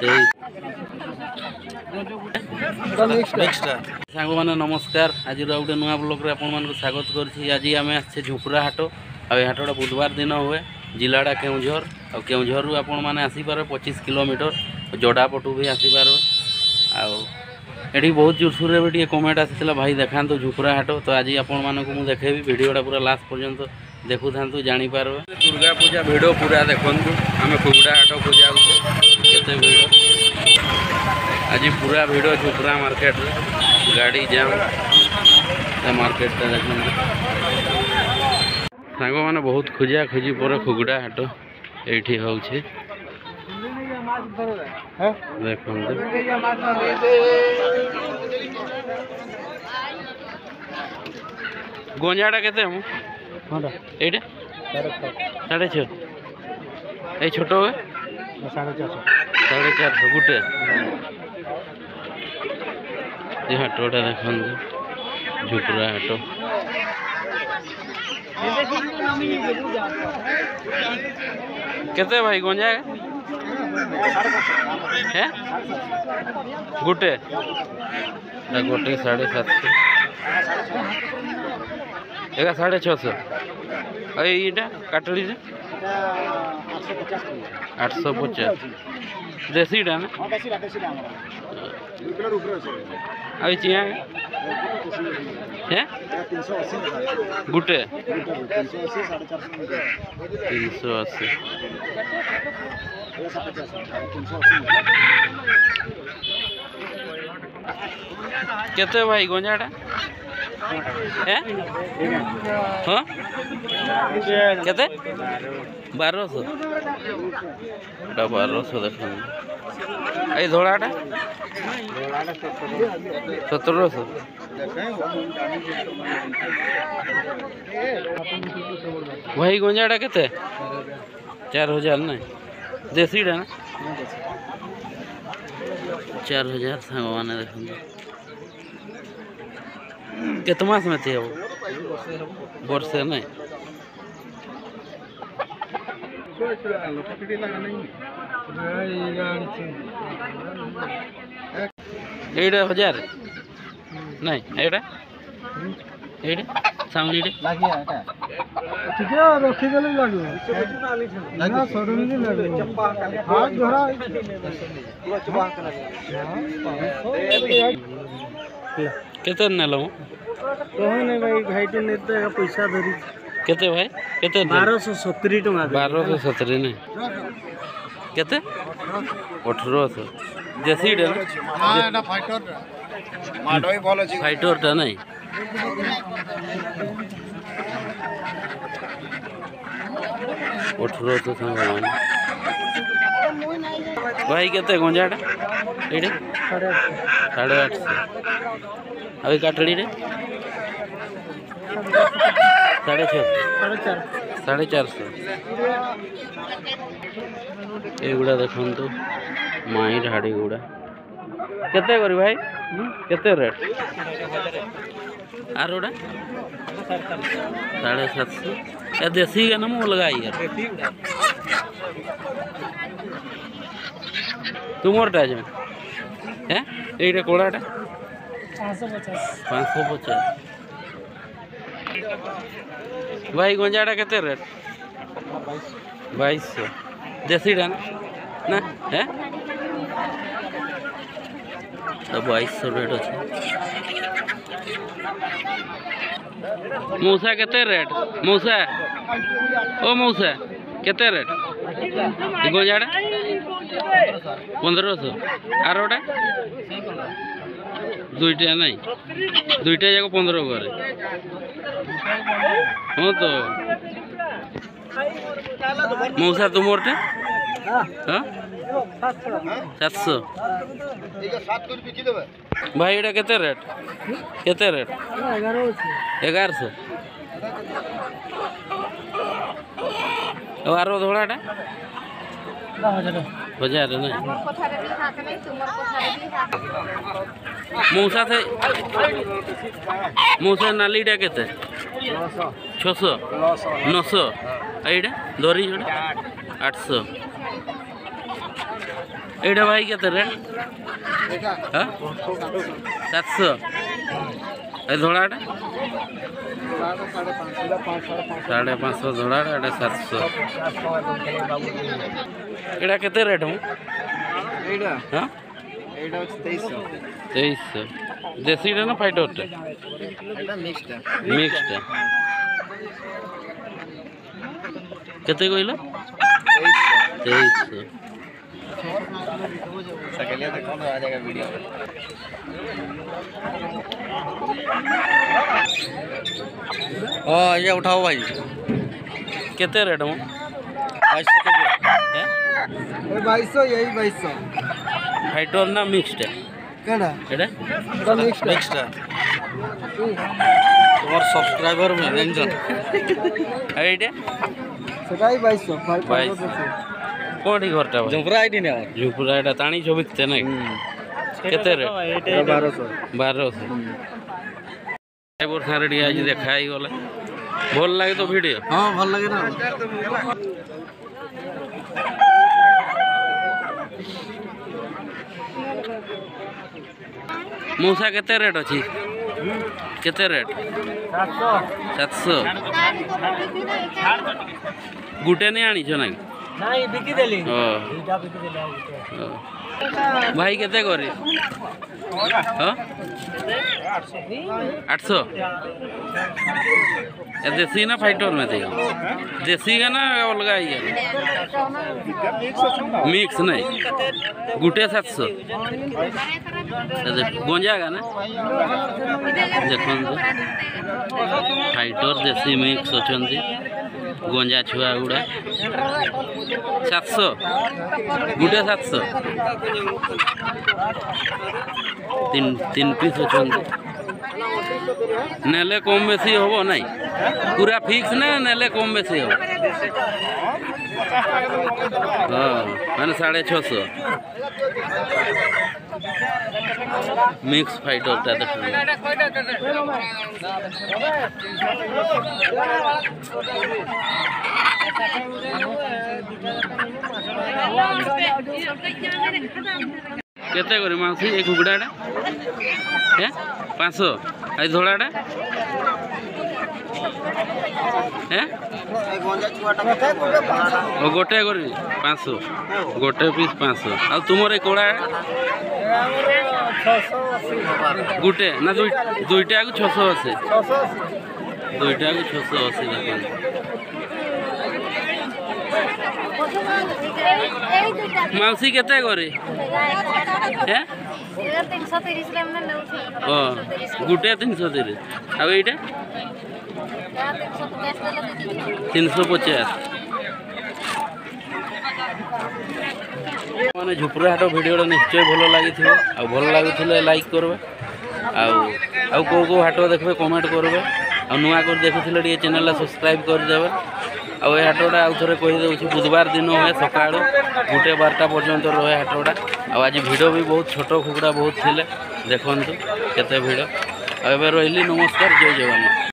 सांग मैंने नमस्कार। आज गोटे नुआ ब्लॉग आपण स्वागत करुँच। आज आम आसे झुपुरा हाट आ हाटा बुधवार दिन हुए जिलाटा केउझर आ केउझर आपण मैंने आसीपारे 25 किलोमीटर जोड़ा पटू भी आसीपार आठी बहुत जोरसोर भी कमेंट आसाला भाई देखा झुपुरा हाट। तो आज आपण मानक मुझे देखेबी वीडियोटा पूरा लास्ट पर्यंत देखु था जापर। दुर्गा पूजा भिड़ पूरा देखु आम कुगुड़ा हाट को जाऊे केते भिड़ आज पूरा भिड़ झुपुरा मार्केट गाड़ी जाम मार्केट देख सांग मैंने बहुत खोजा खोजी पर कुगुड़ा हाट ये हूँ देख गंजाटा के ये 6.5 ये छोट हुए 450 गुटे हाटटा देख झुपुरा हाट केते भाई गंजा है गुटे गोटे 750 एगा 650 ये काटड़ी 850 देसीटा ना चिया है गुटे 380 केते भाई गंजाटा है हाँ केते 1200 देख ये धोलाटा 1700 भाई गंजाटा केते 4000 ना देसीटा ना 4000 सांग मैंने देख केत मास में थे वर्षे नहीं एटा 1000 नहीं एटा सामने ठीक है रखी देले लागो ना सडन नहीं लागो हाथ धरा केते नेलो कहने भाई भाईटे नेते पैसा धरी केते भाई केते 1270 टका 1270 नहीं केते 1800 देसी डे हां एटा फाइटर माडोई बोल अछि फाइटर टा नहीं उठरो तो संग भाई केते गंजाटा एडे 850 अभी काटड़ी रे 450 एगुड़ा देखु माई ढाड़ी गुड़ा केते करी भाई केते रेट आर उड़ा 750 या देसी का नाम लगाई यार तुमरटा जो है ये कोड़ाटा 550 भाई गंजाटा केते रेट 2200 देसी डाना ना है तो 2200 रेट अच्छे। मौसा केते रेट मौसा ओ मौसा केते रेट गंजाटा 1500 आर ओटा दुईटा नहीं दुईटा जाक 15 करे हाँ तो मौसा तुमरटा हाँ 700 भाई एटा केते रेट 1100 और धोड़ाटा 1000 नहीं मौसा नालीटा केते 600 900 एटा धरी 800 এইটা ভাই কেতে রেট? হ্যাঁ 700। এই ধড়াটা 550 ধড়াটা, এটা 700। এটা কেতে রেট হ্যাঁ? 2300। দেশিটা না ফাইটরটা? মিক্সটা। কেতে কইল? 2300। हाँ ये उठाओ भाई। केते रेट हूँ? 2200 के दिया। 2200 यही 2200। फाइटर ना मिक्सड है? केड़ा एड़ा मिक्स्ड है। तुम्हार सब्सक्राइबर में रंजन एड़ा सेटाई 2200 कोडी घरटा भाई? झुपरा आईडी ने झुपुरा एड़ा ताणी जो बिकते नहीं। केते रेट? 1200। ड्राइवर सारे डी आज देखा ही गला भल लगे तो वीडियो? हाँ भल लगे ना। मूसा केते रेट अछि? केते रेट? 700। गुटे नहीं आनी छो नाकी? नहीं बिकी देली। ओ भाई केते करी? हाँ 800। देसी ना फाइटर में थे? देसी का ना अलगा ही है? मिक्स नहीं गुटे 700। गोंजा का ना देखो फाइटर देसी मिक्स अच्छा गोंजा छुआ गुड़ा 700 गुटे 700। तीन पीस अच्छा नेले कम बेसी हम ना पूरा फिक्स ना नेले कम बेसी हम? हाँ मैंने 650 मिक्स फाइटर टा देख केते करी माउसी एक कुकड़ाटा? 500। आई धोड़ाटा? गोटे करी 500 गोटे पीस 500। आ तुमर कोड़ा गुटे ना दुईटा को 680? दुईटा को 680 देखो। माउसी केते करी? ओ गुटे 330। आ एटा 350। मैंने झुपुरा हाट भिडियो निश्चय भल लगी भल लगे लाइक करबे हाट देखबे कमेंट करबे नुआ कर देखुले चैनल सब्सक्राइब करदेवे। आउ हाटटा आउ थे कहीदे बुधवार दिन हुए सका 1-12 पर्यंत रहे हाटटा। आज भिड़ भी बहुत छोट कुकुड़ा बहुत थे देखु केते भिड़। अब रही नमस्कार जय जवान।